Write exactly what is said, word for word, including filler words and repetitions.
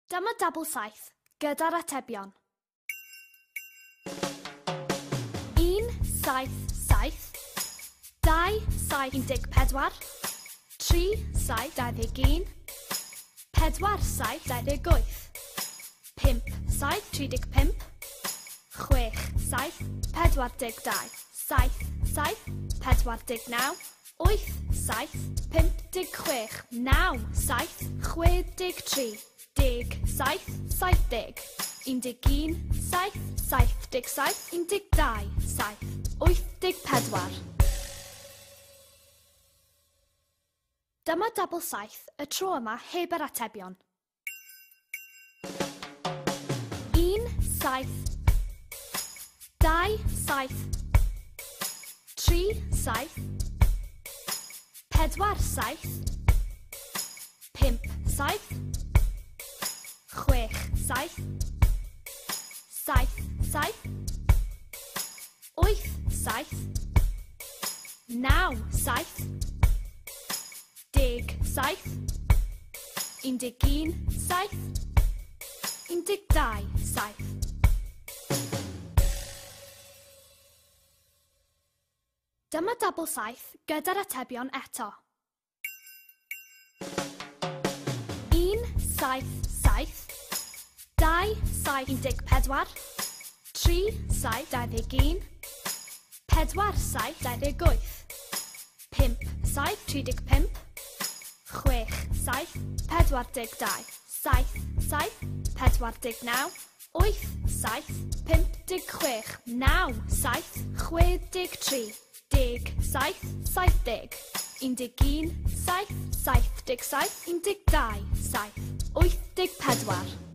Dyma Tabl saith gyda'r atebion. un saith saith, dau saith un deg pedwar, tri saith dau ddeg un, pedwar saith dau ddeg wyth, pump saith tri deg pump, chwech saith pedwar deg dau, saith saith pedwar deg naw, wyth saith pump deg chwech, naw saith chwe deg tri, deg saith saith deg, un deg un saith saith deg saith, un deg dau saith wyth deg pedwar. Dyma Tabl saith y tro yma heb yr atebion. un saith, dau saith, tri saith, pedwar saith, pump saith, chwech saith, saith saith, wyth saith, naw saith, deg saith, un deg un saith, un deg dau saith. Dyma Tabl saith gyda'r atebion eto. un saith saith, dau saith un deg pedwar, tri saith dau ddeg un, pedwar saith dau ddeg wyth, pump saith tri deg pump, chwech saith pedwar deg dau, saith saith pedwar deg naw, wyth saith pump deg chwech, naw saith chwe deg tri, deg saith saith deg, un deg un saith saith deg saith, un deg dau saith wyth deg pedwar.